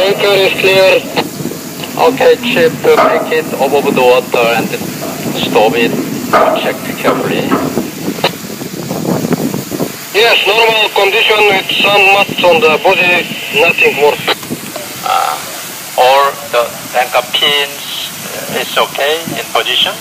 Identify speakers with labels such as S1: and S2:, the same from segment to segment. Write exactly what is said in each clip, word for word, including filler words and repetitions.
S1: Anchor is clear. Okay, ship to make it above the water and stop it. Check carefully. Yes, normal condition with some mats on the body, nothing more. Uh, or the anchor pins is okay in position.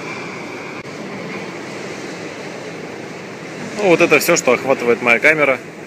S2: Ну, вот это все, что охватывает моя камера.